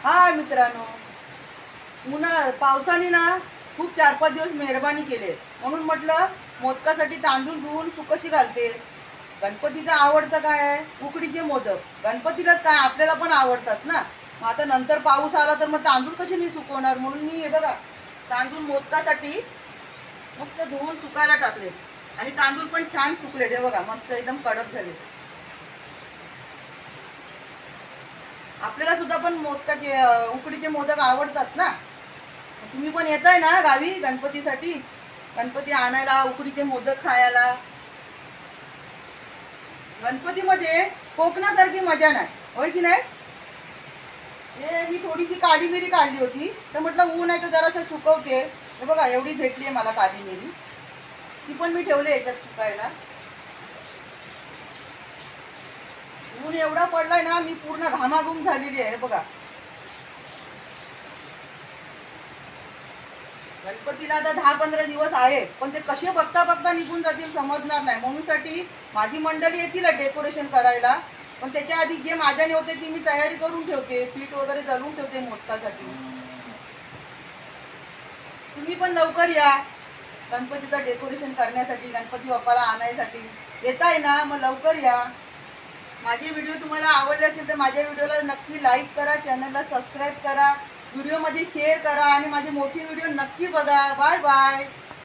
हा मित्रांनो, पावसाने ना खूप 4-5 दिवस मेहरबानी केले, म्हणून म्हटलं मोदकासाठी तांदूळ धुवून सुकशी घालते. गणपतीचं आवडतं काय आहे? उकडीचे मोदक. गणपतीलाच काय आपल्याला पण आवडतात ना. मग आता नंतर पाऊस आला तर मग तांदूळ कसे मी सुकवणार, म्हणून मी हे बघा तांदूळ मोदकासाठी मस्त धुवून सुकायला टाकले. आणि तांदूळ पण छान सुकले, ते बघा मस्त एकदम कडक झाले. आपल्याला सुद्धा पण मोदकाचे उकडीचे मोदक आवडतात ना. तुम्ही पण येताय ना गावी गणपतीसाठी, गणपती आणायला उकडीचे मोदक खायला. गणपतीमध्ये कोकणासारखी मजा नाही, होय की नाही? हे मी थोडीशी काळी मिरी काढली होती, तर म्हटलं ऊन आहे तर जरासं सुकवते. हे बघा एवढी भेटली आहे मला काळी मिरी, ती पण मी ठेवले याच्यात सुकायला. ऊन एवढा पडलाय ना, मी पूर्ण घामाघूम झालेली आहे बघा. गणपतीला आता 10-15 दिवस आहे, पण ते कसे बघता बघता निघून जातील समजणार नाही. म्हणूनसाठी माझी मंडळी येतील डेकोरेशन करायला, पण त्याच्या आधी जे माझ्याने होते ती मी तयारी करून ठेवते, पीठ वगैरे जळून ठेवते मोदकासाठी. तुम्ही पण लवकर या गणपतीचं डेकोरेशन करण्यासाठी, गणपती बाप्पाला आणायसाठी. येताय ना, मग लवकर या. माझे व्हिडिओ तुम्हाला आवडले असेल तर माझ्या व्हिडिओला नक्की लाईक करा, चॅनलला सबस्क्राईब करा, व्हिडिओमध्ये शेअर करा आणि माझे मोठे व्हिडिओ नक्की बघा. Bye bye.